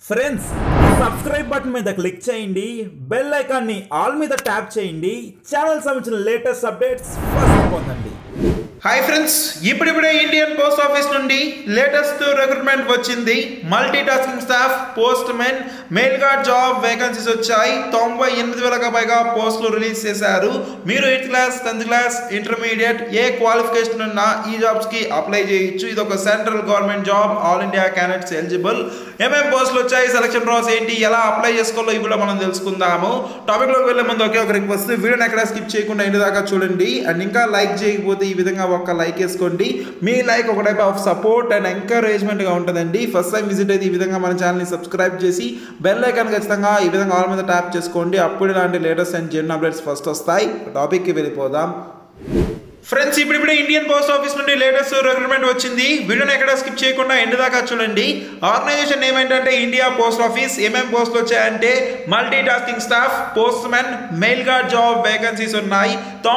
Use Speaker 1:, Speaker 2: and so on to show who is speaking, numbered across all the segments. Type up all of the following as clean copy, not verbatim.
Speaker 1: Friends subscribe button మీద click చేయండి, bell icon ని ఆల్ మీద ట్యాప్ చేయండి, ఛానల్ సంబంధించిన లేటెస్ట్ అప్డేట్స్ ఫస్ట్ పొందండి.
Speaker 2: హాయ్ ఫ్రెండ్స్, ఇప్పుడిప్పుడే ఇండియన్ పోస్ట్ ఆఫీస్ నుండి లేటెస్ట్ రిక్రూట్మెంట్ వచ్చింది. Multi tasking staff, post men, mail guard job vacancies వచ్చాయి. 98,000కు పైగా పోస్టులు రిలీజ్ చేశారు. మీరు 8th class, 10th class, intermediate ఏ క్వాలిఫికేషన్ ఉన్నా ఈ జాబ్స్ కి అప్లై చేయొచ్చు. ఇది ఒక central government job, all India candidates eligible. ఏమేం పోస్టులు వచ్చాయి, సెలక్షన్ ప్రాసెస్ ఏంటి, ఎలా అప్లై చేసుకోవాలో ఇవి కూడా మనం తెలుసుకుందాము. టాపిక్ లోకి వెళ్ళే ముందు ఒకే ఒక రిక్వెస్ట్, వీడియోని ఎక్కడ స్కిప్ చేయకుండా ఇంటి దాకా చూడండి. అండ్ ఇంకా లైక్ చేయకపోతే ఈ విధంగా ఒక లైక్ వేసుకోండి. మీ లైక్ ఒక type of support and encouragement గా ఉంటుందండి. ఫస్ట్ టైం విజిట్ అయితే ఈ విధంగా మన ఛానల్ని సబ్స్క్రైబ్ చేసి బెల్ ఐకాన్ ఖచ్చితంగా ఈ విధంగా ఆల్ మీద ట్యాప్ చేసుకోండి. అప్పుడు ఇలాంటి latest and genuine updates first వస్తాయి. టాపిక్కి వెళ్ళిపోదాం. ఫ్రెండ్స్, ఇప్పుడిప్పుడే ఇండియన్ పోస్ట్ ఆఫీస్ నుండి లేటెస్ట్ రిక్రూట్మెంట్ వచ్చింది. వీడియోని ఎక్కడ స్కిప్ చేయకుండా ఎండ్ దాకా చూడండి. ఆర్గనైజేషన్ నేమ్ ఏంటంటే ఇండియా పోస్ట్ ఆఫీస్. ఏమేమి పోస్టులు వచ్చాయంటే multi tasking staff, post men, mail guard job vacancies ఉన్నాయి.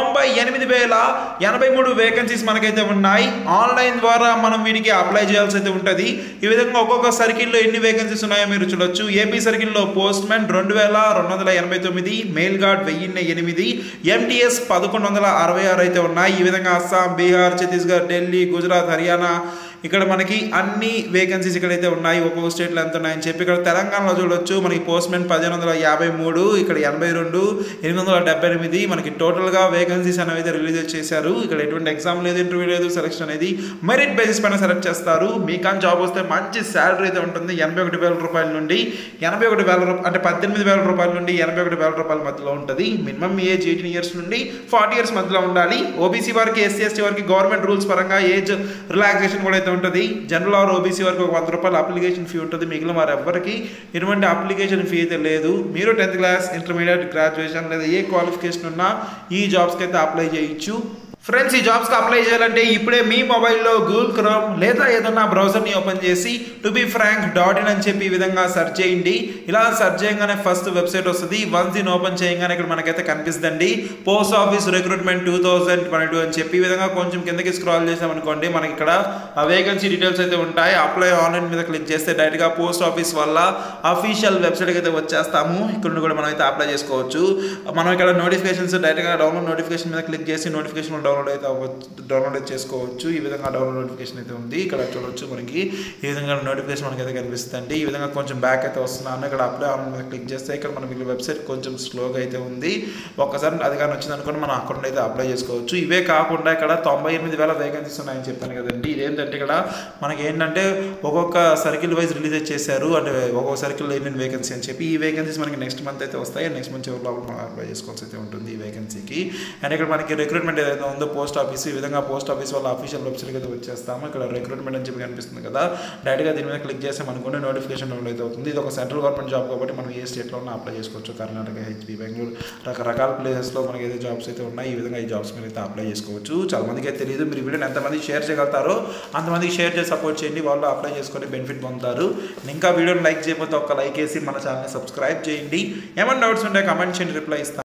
Speaker 2: 98,083 వేకెన్సీస్ మనకైతే ఉన్నాయి. ఆన్లైన్ ద్వారా మనం వీటికి అప్లై చేయాల్సి అయితే ఉంటుంది. ఈ విధంగా ఒక్కొక్క సర్కిల్లో ఎన్ని వేకెన్సీస్ ఉన్నాయో మీరు చూడొచ్చు. ఏపీ సర్కిల్లో post men 2,289, mail guard 1,008, MTS 1,166 అయితే ఉన్నాయి. ఈ విధంగా అస్సాం, బీహార్, ఛత్తీస్గఢ్, ఢిల్లీ, గుజరాత్, హర్యానా ఇక్కడ మనకి అన్ని వేకెన్సీస్ ఇక్కడైతే ఉన్నాయి. ఒక్కొక్క స్టేట్లో ఎంత ఉన్నాయని చెప్పి ఇక్కడ తెలంగాణలో చూడొచ్చు. మనకి పోస్ట్ మెన్ 1,553, ఇక్కడ 82, 878 మనకి టోటల్గా వేకెన్సీస్ అనేవి అయితే రిలీజ్ చేశారు. ఇక్కడ ఎటువంటి ఎగ్జామ్ లేదు, ఇంటర్వ్యూ లేదు, సెలక్షన్ అనేది మెరిట్ బేసిస్ పైన సెలెక్ట్ చేస్తారు. మీ కానీ జాబ్ వస్తే మంచి శాలరీ అయితే ఉంటుంది. 81,000 రూపాయల నుండి 81,000 అంటే 18,000 రూపాయల నుండి 81,000 రూపాయల మధ్యలో ఉంటుంది. మినిమం ఏజ్ 18 ఇయర్స్ నుండి 40 ఇయర్స్ మధ్యలో ఉండాలి. ఓబీసీ వారికి, ఎస్సీ ఎస్టీ వారికి గవర్నమెంట్ రూల్స్ పరంగా ఏజ్ రిలాక్సేషన్ కూడా అయితే ఉంటుంది. జనరల్ ఆర్ ఓబీసీ వరకు ఒక 100 రూపాయల అప్లికేషన్ ఫీ ఉంటుంది. మిగిలిన వారు ఎవ్వరికి ఎటువంటి అప్లికేషన్ ఫీ అయితే లేదు. మీరు 10th క్లాస్, ఇంటర్మీడియట్, గ్రాడ్యుయేషన్ లేదా ఏ క్వాలిఫికేషన్ ఉన్నా ఈ జాబ్స్కి అయితే అప్లై చేయొచ్చు. ఫ్రెండ్స్, ఈ జాబ్స్కి అప్లై చేయాలంటే ఇప్పుడే మీ మొబైల్లో గూగుల్ క్రోమ్ లేదా ఏదన్నా బ్రౌజర్ని ఓపెన్ చేసి tobefrank.in అని చెప్పి ఈ విధంగా సెర్చ్ చేయండి. ఇలా సెర్చ్ చేయగానే ఫస్ట్ వెబ్సైట్ వస్తుంది. వన్స్ దీన్ని ఓపెన్ చేయగానే ఇక్కడ మనకైతే కనిపిస్తుందండి పోస్ట్ ఆఫీస్ రిక్రూట్మెంట్ 2022 అని చెప్పి. ఈ విధంగా కొంచెం కిందకి స్క్రాల్ చేసామనుకోండి, మనకి ఇక్కడ వేకెన్సీ డీటెయిల్స్ అయితే ఉంటాయి. అప్లై ఆన్లైన్ మీద క్లిక్ చేస్తే డైరెక్ట్గా పోస్ట్ ఆఫీస్ వల్ల అఫీషియల్ వెబ్సైట్కి అయితే వచ్చేస్తాము. ఇక్కడ నుండి కూడా మనం అయితే అప్లై చేసుకోవచ్చు. మనం ఇక్కడ నోటిఫికేషన్స్ డైరెక్ట్గా డౌన్లోడ్ నోటిఫికేషన్ మీద క్లిక్ చేసి నోటిఫికేషన్ డౌన్లోడ్ చేసుకోవచ్చు. ఈ విధంగా డౌన్లోడ్ నోటిఫికేషన్ అయితే ఉంది. ఇక్కడ చూడవచ్చు మనకి ఈ విధంగా నోటిఫికేషన్ మనకైతే కనిపిస్తుంది. ఈ విధంగా కొంచెం బ్యాక్ అయితే వస్తున్నాను. ఇక్కడ అప్లై ఆన్ మీద క్లిక్ చేస్తే ఇక్కడ మనకి వెబ్సైట్ కొంచెం స్లోగా అయితే ఉంది. ఒక్కసారి అది కానీ వచ్చింది అనుకోండి, మనం అకౌంట్ అయితే అప్లై చేసుకోవచ్చు. ఇవే కాకుండా ఇక్కడ 98,000 వేకెన్సీస్ ఉన్నాయని చెప్పాను కదండి. ఇదేంటంటే ఇక్కడ మనకి ఏంటంటే ఒక్కొక్క సర్కిల్ వైజ్ రిలీజ్ చేశారు. అంటే ఒక్కొక్క సర్కిల్ ఎన్ని వేకెన్సీ అని చెప్పి ఈ వేకెన్సీస్ మనకి నెక్స్ట్ మంత్ అయితే వస్తాయి. నెక్స్ట్ మంత్ ఎవరి లోపల మనం అప్లై చేసుకోవాల్సి అయితే ఉంటుంది ఈ వేకెన్సీకి. అండ్ ఇక్కడ మనకి రిక్రూట్మెంట్ ఏదైతే ఉందో పోస్ట్ ఆఫీస్, ఈ విధంగా పోస్ట్ ఆఫీస్ వాళ్ళ అఫీషియల్ వెబ్సైట్కి అయితే వచ్చేస్తాము. ఇక్కడ రిక్రూట్మెంట్ అని చెప్పి కనిపిస్తుంది కదా, డైరెక్ట్గా దీని మీద క్లిక్ చేస్తే మనకు నోటిఫికేషన్ డౌన్లోడ్ అయితే అవుతుంది. ఇది ఒక సెంట్రల్ గవర్నమెంట్ జాబ్ కాబట్టి మనం ఏ స్టేట్లో ఉన్నా అప్లై చేసుకోవచ్చు. కర్ణాటక, హెచ్పీ, బెంగళూరు రకరకాల ప్లేసెస్లో మనకి ఏదైతే జాబ్స్ అయితే ఉన్నాయి. ఈ విధంగా ఈ జాబ్స్ మీద అయితే అప్లై చేసుకోవచ్చు. చాలా మందికి అయితే తెలియదు. మీరు వీడియోని ఎంతమంది షేర్ చేయగలుగుతారో అంతమందికి షేర్ చేసి సపోర్ట్ చేయండి. వాళ్ళు అప్లై చేసుకొని బెనిఫిట్ పొందుతారు. ఇంకా వీడియోని లైక్ చేయకపోతే ఒక లైక్ వేసి మన ఛానల్ని సబ్స్క్రైబ్ చేయండి. ఏమైనా డౌట్స్ ఉంటే కమెంట్ చేయండి, రిప్లై ఇస్తాను.